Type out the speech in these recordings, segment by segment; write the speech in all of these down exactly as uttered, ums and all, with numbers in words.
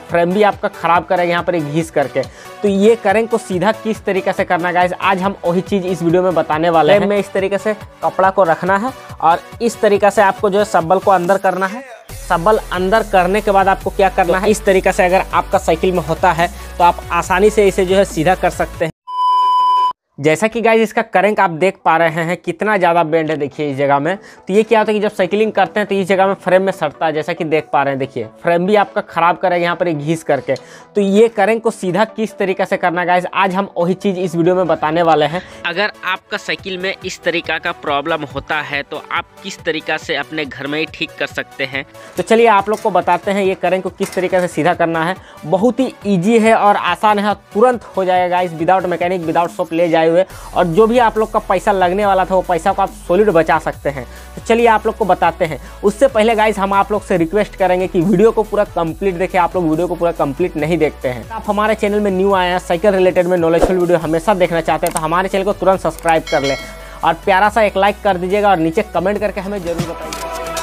Frame भी आपका ख़राब करेगा यहाँ पर घिस करके। तो ये करेंग को सीधा किस तरीके से करना गाइस, आज हम वही चीज़ इस वीडियो में बताने वाले हैं। में इस तरीके से कपड़ा को रखना है और इस तरीके से आपको जो है सब्बल को अंदर करना है। सब्बल अंदर करने के बाद आपको क्या करना है, इस तरीके से अगर आपका साइकिल में होता है तो आप आसानी से इसे जो है सीधा कर सकते हैं। जैसा कि गाइस इसका करेंट आप देख पा रहे हैं कितना ज़्यादा बेंड है, देखिए इस जगह में। तो ये क्या होता है कि जब साइकिलिंग करते हैं तो इस जगह में फ्रेम में सटता है, जैसा कि देख पा रहे हैं। देखिए फ्रेम भी आपका ख़राब करेगा यहाँ पर घिस करके। तो ये करेंट को सीधा किस तरीके से करना गाइस, आज हम वही चीज़ इस वीडियो में बताने वाले हैं। अगर आपका साइकिल में इस तरीका का प्रॉब्लम होता है तो आप किस तरीका से अपने घर में ही ठीक कर सकते हैं। तो चलिए आप लोग को बताते हैं ये करेंट को किस तरीके से सीधा करना है। बहुत ही ईजी है और आसान है, तुरंत हो जाएगा guys, without mechanic, without shop ले जाए हुए। और जो भी आप लोग का पैसा लगने वाला था वो पैसा को आप सॉलिड बचा सकते हैं। तो चलिए आप लोग को बताते हैं। उससे पहले गाइस हम आप लोग से रिक्वेस्ट करेंगे कि वीडियो को पूरा कंप्लीट देखें। आप लोग वीडियो को पूरा कंप्लीट नहीं देखते हैं। आप हमारे चैनल में न्यू आए हैं, साइकिल रिलेटेड में नॉलेजफुल वीडियो हमेशा देखना चाहते हैं तो हमारे चैनल को तुरंत सब्सक्राइब कर लें और प्यारा सा एक लाइक कर दीजिएगा और नीचे कमेंट करके हमें जरूर बताइए।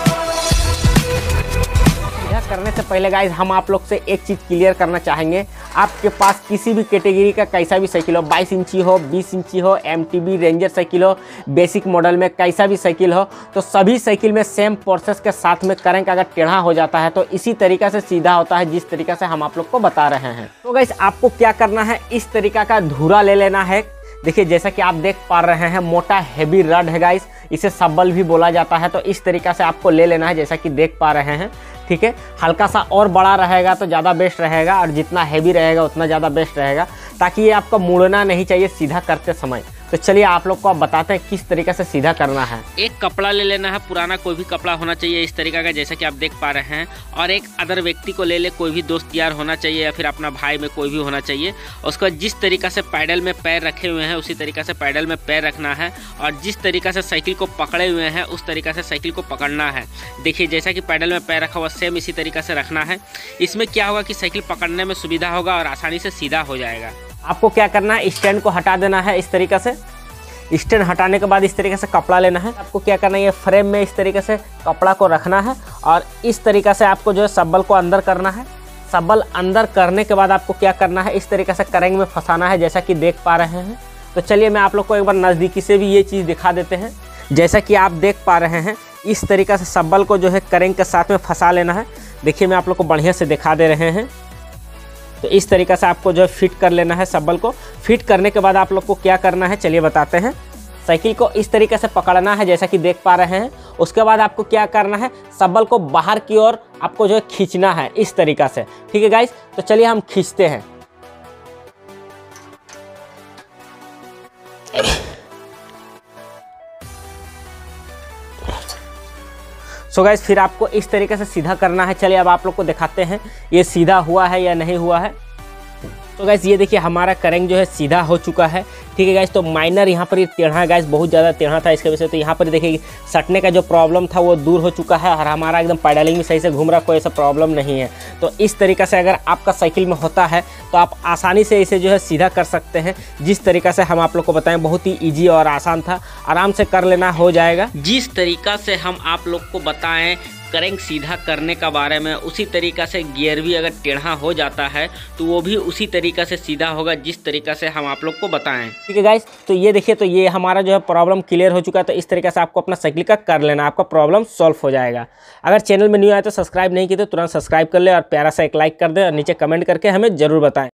करने से पहले गाइस हम आप लोग से एक चीज़ क्लियर करना चाहेंगे। आपके पास किसी भी कैटेगरी का कैसा भी साइकिल हो, बाईस इंची हो, बीस इंची हो, एमटीबी रेंजर साइकिल हो, बेसिक मॉडल में कैसा भी साइकिल हो, तो सभी साइकिल में सेम प्रोसेस के साथ में करेंट अगर टेढ़ा हो जाता है तो इसी तरीक़े से सीधा होता है जिस तरीके से हम आप लोग को बता रहे हैं। तो गाइस आपको क्या करना है, इस तरीका का धुरा ले लेना है। देखिए जैसा कि आप देख पा रहे हैं मोटा हैवी रड है गाइस, इसे सब्बल भी बोला जाता है। तो इस तरीका से आपको ले लेना है जैसा कि देख पा रहे हैं, ठीक है। हल्का सा और बड़ा रहेगा तो ज़्यादा बेस्ट रहेगा और जितना हैवी रहेगा उतना ज़्यादा बेस्ट रहेगा, ताकि ये आपका मुड़ना नहीं चाहिए सीधा करते समय। तो चलिए आप लोग को आप बताते हैं किस तरीके से सीधा करना है। एक कपड़ा ले लेना है, पुराना कोई भी कपड़ा होना चाहिए इस तरीका का जैसा कि आप देख पा रहे हैं। और एक अदर व्यक्ति को ले ले, कोई भी दोस्त यार होना चाहिए या फिर अपना भाई में कोई भी होना चाहिए। उसको जिस तरीका से पैडल में पैर रखे हुए हैं उसी तरीका से पैडल में पैर रखना है और जिस तरीका से साइकिल को पकड़े हुए हैं उस तरीका से साइकिल को पकड़ना है। देखिए जैसा कि पैडल में पैर रखा हुआ सेम इसी तरीका से रखना है। इसमें क्या होगा कि साइकिल पकड़ने में सुविधा होगा और आसानी से सीधा हो जाएगा। आपको क्या करना है, स्टैंड को हटा देना है इस तरीके से। स्टैंड हटाने के बाद इस तरीके से कपड़ा लेना है। आपको क्या करना है, ये फ्रेम में इस तरीके से कपड़ा को रखना है और इस तरीके से आपको जो है सब्बल को अंदर करना है। सब्बल अंदर करने के बाद आपको क्या करना है, इस तरीके से करेंग में फंसाना है जैसा कि देख पा रहे हैं। तो चलिए मैं आप लोग को एक बार नज़दीकी से भी ये चीज़ दिखा देते हैं। जैसा कि आप देख पा रहे हैं इस तरीके से सब्बल को जो है करेंग के साथ में फंसा लेना है। देखिए मैं आप लोग को बढ़िया से दिखा दे रहे हैं। तो इस तरीके से आपको जो है फिट कर लेना है सब्बल को। फिट करने के बाद आप लोग को क्या करना है चलिए बताते हैं। साइकिल को इस तरीके से पकड़ना है जैसा कि देख पा रहे हैं। उसके बाद आपको क्या करना है, सब्बल को बाहर की ओर आपको जो है खींचना है इस तरीका से, ठीक है गाइस। तो चलिए हम खींचते हैं। सो गाइस फिर आपको इस तरीके से सीधा करना है। चलिए अब आप लोग को दिखाते हैं ये सीधा हुआ है या नहीं हुआ है। तो गाइस ये देखिए हमारा करेंट जो है सीधा हो चुका है, ठीक है गाइस। तो माइनर यहाँ पर ये टेढ़ा है गाइस, बहुत ज़्यादा टेढ़ा था इसके वजह से। तो यहाँ पर देखिए सटने का जो प्रॉब्लम था वो दूर हो चुका है और हमारा एकदम पैडलिंग भी सही से घूम रहा, कोई ऐसा प्रॉब्लम नहीं है। तो इस तरीके से अगर आपका साइकिल में होता है तो आप आसानी से इसे जो है सीधा कर सकते हैं। जिस तरीका से हम आप लोग को बताएं बहुत ही ईजी और आसान था, आराम से कर लेना हो जाएगा। जिस तरीका से हम आप लोग को बताएं करेंट सीधा करने का बारे में, उसी तरीका से गियर भी अगर टेढ़ा हो जाता है तो वो भी उसी तरीका से सीधा होगा जिस तरीका से हम आप लोग को बताएं, ठीक है गाइस। तो ये देखिए तो ये हमारा जो है प्रॉब्लम क्लियर हो चुका है। तो इस तरीके से आपको अपना साइकिल का कर लेना, आपका प्रॉब्लम सॉल्व हो जाएगा। अगर चैनल में न्यू आए तो सब्सक्राइब नहीं किए तो तुरंत सब्सक्राइब कर ले और प्यारा सा एक लाइक कर दे और नीचे कमेंट करके हमें जरूर बताएं।